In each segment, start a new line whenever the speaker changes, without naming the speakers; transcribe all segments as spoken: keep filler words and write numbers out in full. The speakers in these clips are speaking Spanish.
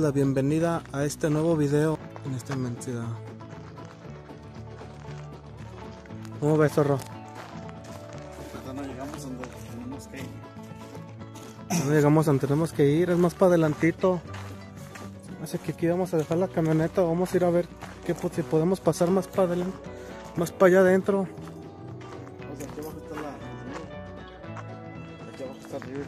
la bienvenida a este nuevo video en esta inmensidad. ¿Cómo ves, zorro?
No llegamos donde tenemos que ir.
No llegamos donde tenemos que ir, es más para adelantito. Así que aquí vamos a dejar la camioneta, vamos a ir a ver qué, si podemos pasar más para adelante, más para allá adentro.
O sea, aquí abajo está la... Aquí abajo está el río.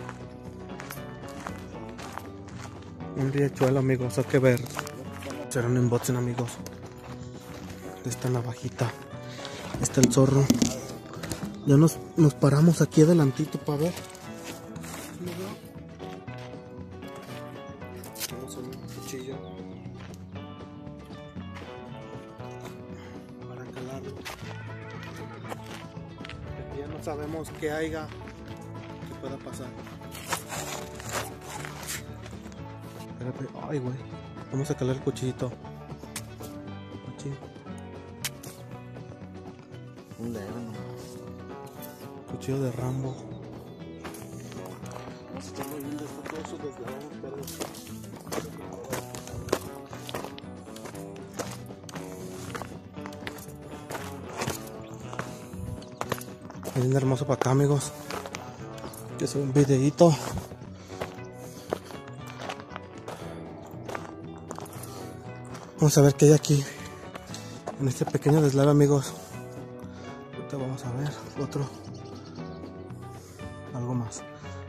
Un riachuelo, amigos, hay que ver. Será un unboxing, amigos, de esta navajita. Está el zorro. Ya nos, nos paramos aquí adelantito para ver. Tenemos un cuchillo para calarlo. Aquí ya no sabemos qué haya que pueda pasar. Espérate. Ay, güey. Vamos a calar el cuchillito. Cuchillo.
Un leve nomás.
Cuchillo de Rambo.
No se está muy bien, está todo eso deslavado, pero...
Es bien hermoso para acá, amigos. Que es un videíto. Vamos a ver qué hay aquí en este pequeño deslave, amigos. Ahorita vamos a ver otro, algo más.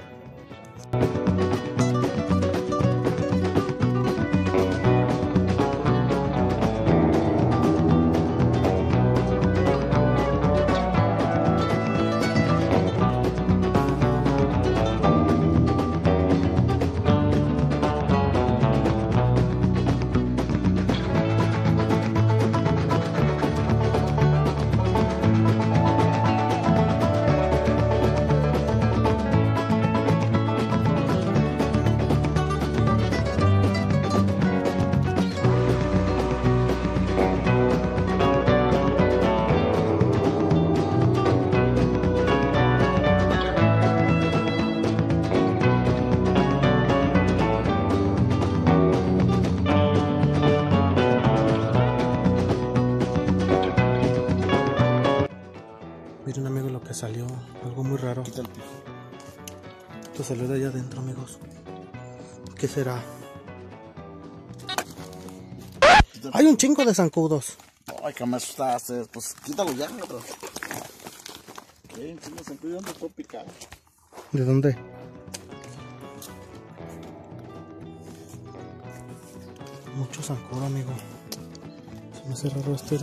Miren, amigos, lo que salió, algo muy raro. Esto salió de allá adentro, amigos. ¿Qué será? Hay un chingo de zancudos.
Ay, que me asustaste. Pues quítalo ya, bro. ¿Qué? ¿Cómo se empiezan a puedo picar?
¿De dónde? Mucho zancudo, amigo. Se me hace raro este, ¿eh?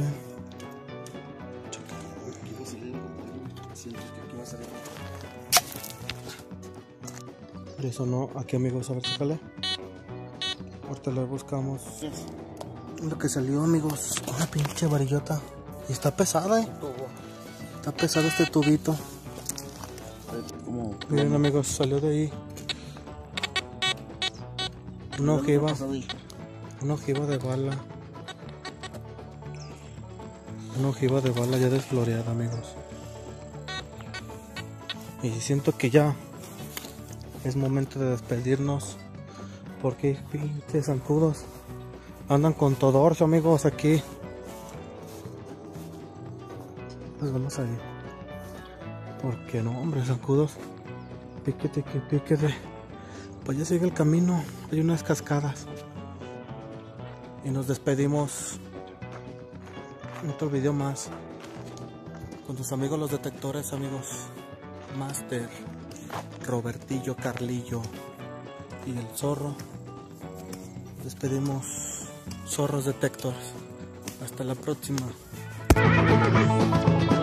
De eso no, aquí, amigos, a ver, sácale. Ahorita le buscamos. Lo que salió, amigos, una pinche varillota. Y está pesada, eh. Está pesado este tubito. Miren, amigos, salió de ahí una ojiva. Una ojiva de bala. Una ojiva de bala ya desfloreada, amigos. Y siento que ya es momento de despedirnos, porque pinches zancudos andan con todo orzo, amigos, aquí. Pues vamos a ir, porque no, hombre, zancudos, piquete que piquete. Pues ya sigue el camino, hay unas cascadas. Y nos despedimos en otro video más con tus amigos los detectores, amigos. Master, Robertillo, Carlillo y el zorro. Despedimos, Zorros Detectors. Hasta la próxima.